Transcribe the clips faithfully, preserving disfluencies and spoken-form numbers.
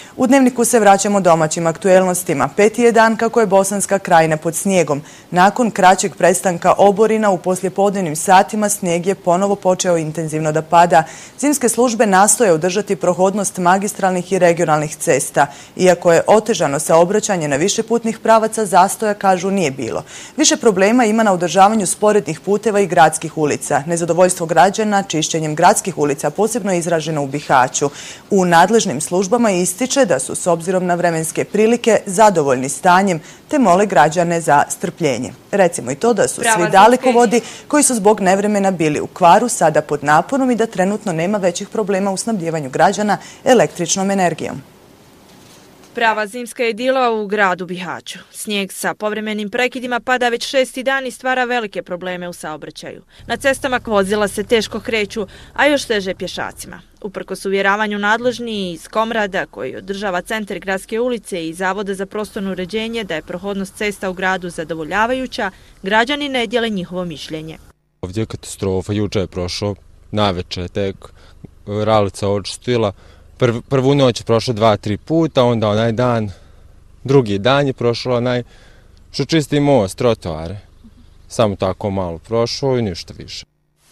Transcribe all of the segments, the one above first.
U Dnevniku se vraćamo domaćim aktuelnostima. Peti je dan kako je Bosanska Krajina pod snijegom. Nakon kraćeg prestanka oborina u poslijepodnevnim satima snijeg je ponovo počeo intenzivno da pada. Zimske službe nastoje održati prohodnost magistralnih i regionalnih cesta. Iako je otežano saobraćanje na više putnih pravaca, zastoja, kažu, nije bilo. Više problema ima na održavanju sporednih puteva i gradskih ulica. Nezadovoljstvo građana čišćenjem gradskih ulica posebno je izraženo u Bihaću. U nadležnim službama ističe da su s obzirom na vremenske prilike zadovoljni stanjem te mole građane za strpljenje. Recimo i to da su svi dalekovodi koji su zbog nevremena bili u kvaru sada pod naporom i da trenutno nema većih problema u snabdijevanju građana električnom energijom. Prava zimska idila u gradu Bihaću. Snijeg sa povremenim prekidima pada već šesti dan i stvara velike probleme u saobraćaju. Na cestama vozila se teško kreću, a još teže pješacima. Uprkos uvjeravanju nadležni iz Komrada, koji održava centar gradske ulice i Zavoda za prostorno uređenje da je prohodnost cesta u gradu zadovoljavajuća, građani ne dijele njihovo mišljenje. Ovdje je katastrofa, juče je prošao, naveče tek, ralica očistila. Prv, prvu noć je prošlo dva, tri puta, onda onaj dan, drugi dan je prošlo onaj što čisti most, trotoare. Samo tako malo prošlo i ništa više.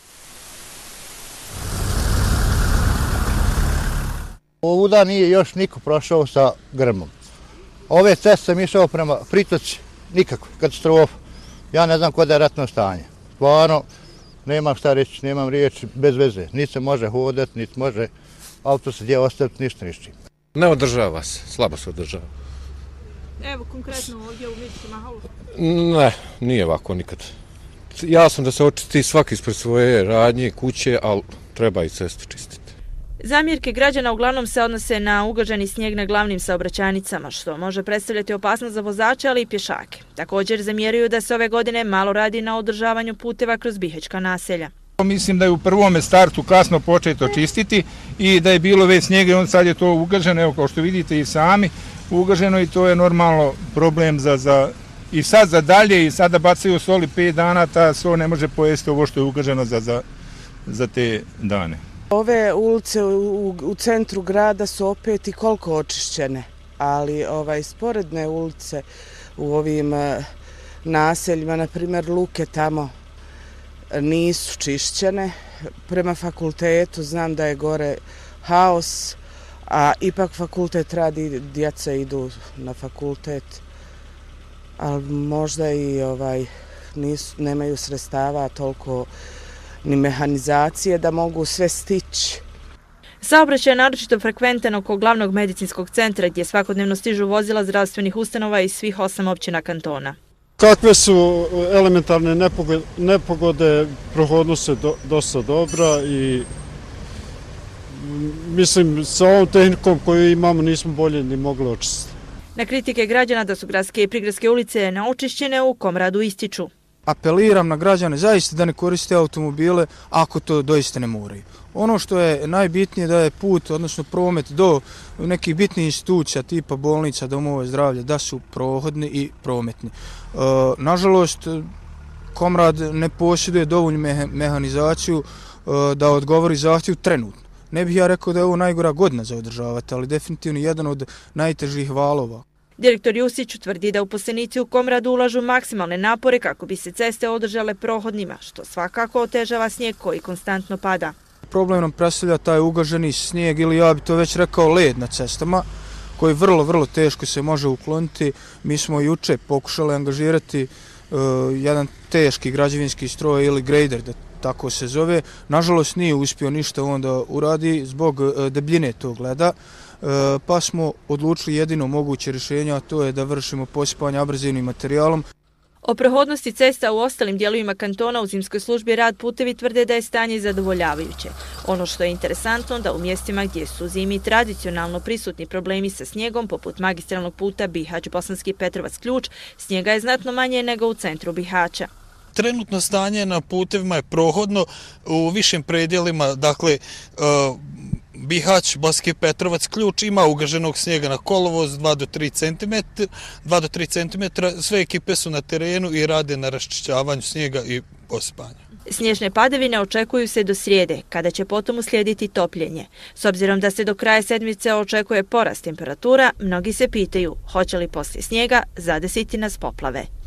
Ovuda nije još niko prošao sa grmom. Ove ceste sam išao prema Pritoci, nikako, katastrofa. Ja ne znam kod je ratno stanje. Stvarno, nemam šta reći, nemam riječi, bez veze. Niti se može hodati, niti može auto se gdje ostaviti, ništa ništa. Ne održava se, slabo se održava. Evo, konkretno ovdje u Mički Mahalu? Ne, nije ovako nikad. Jasno da se očisti svaki ispred svoje radnje, kuće, ali treba i cestu čistiti. Zamjerke građana uglavnom se odnose na ugaženi snijeg na glavnim saobraćajnicama, što može predstavljati opasnost za vozače, ali i pješake. Također zamjeruju da se ove godine malo radi na održavanju puteva kroz bihaćka naselja. Mislim da je u prvome startu kasno početo čistiti i da je bilo već snijega i onda sad je to ugaženo, evo kao što vidite i sami, ugaženo i to je normalno problem za, za i sad za dalje i sada bacaju soli pet dana, ta sol ne može pojesti ovo što je ugaženo za, za, za te dane. Ove ulice u, u centru grada su opet i koliko očišćene, ali ovaj, sporedne ulice u ovim uh, naseljima, na primjer Luke tamo, nisu čišćene. Prema fakultetu znam da je gore haos, a ipak fakultet radi, djeca idu na fakultet, ali možda i ovaj, nisu, nemaju sredstava toliko ni mehanizacije da mogu sve stići. Saobraćaj je naročito frekventan oko glavnog medicinskog centra gdje svakodnevno stižu vozila zdravstvenih ustanova iz svih osam općina kantona. Kakve su elementarne nepogode, nepogode prohodnost je do, dosta dobra i mislim sa ovom tehnikom koju imamo nismo bolje ni mogli očistiti. Na kritike građana da su gradske i prigradske ulice neočišćene u Komradu ističu. Apeliram na građane zaista da ne koriste automobile ako to doista ne moraju. Ono što je najbitnije da je put, odnosno promet do nekih bitnih institucija tipa bolnica, domova zdravlja, da su prohodni i prometni. E, nažalost, Komrad ne posjeduje dovoljnu meha, mehanizaciju e, da odgovori zahtjev trenutno. Ne bih ja rekao da je ovo najgora godina za održavati, ali definitivno jedan od najtežih valova. Direktor Jusić tvrdi da uposlenici u Komradu ulažu maksimalne napore kako bi se ceste održale prohodnima, što svakako otežava snijeg koji konstantno pada. Problem nam predstavlja taj ugaženi snijeg ili ja bi to već rekao led na cestama, koji vrlo, vrlo teško se može ukloniti. Mi smo juče pokušali angažirati uh, jedan teški građevinski stroj ili grader, da tako se zove. Nažalost nije uspio ništa onda uradi zbog uh, debljine tog leda. E, pa smo odlučili jedino moguće rješenje, a to je da vršimo posipanje abrazivnim materijalom. O prohodnosti cesta u ostalim dijelovima kantona u zimskoj službi rad putevi tvrde da je stanje zadovoljavajuće. Ono što je interesantno da u mjestima gdje su zimi tradicionalno prisutni problemi sa snijegom, poput magistralnog puta Bihać-Bosanski Petrovac-Ključ, snijega je znatno manje nego u centru Bihaća. Trenutno stanje na putevima je prohodno u višim predjelima, dakle, uh, Bihać, Bosanski Petrovac, Ključ ima ugaženog snijega na kolovoz dva do tri centimetra. Sve ekipe su na terenu i rade na raščišćavanju snijega i posipanju. Snježne padavine očekuju se do srijede, kada će potom uslijediti topljenje. S obzirom da se do kraja sedmice očekuje porast temperatura, mnogi se pitaju hoće li poslije snijega zadesiti nas poplave.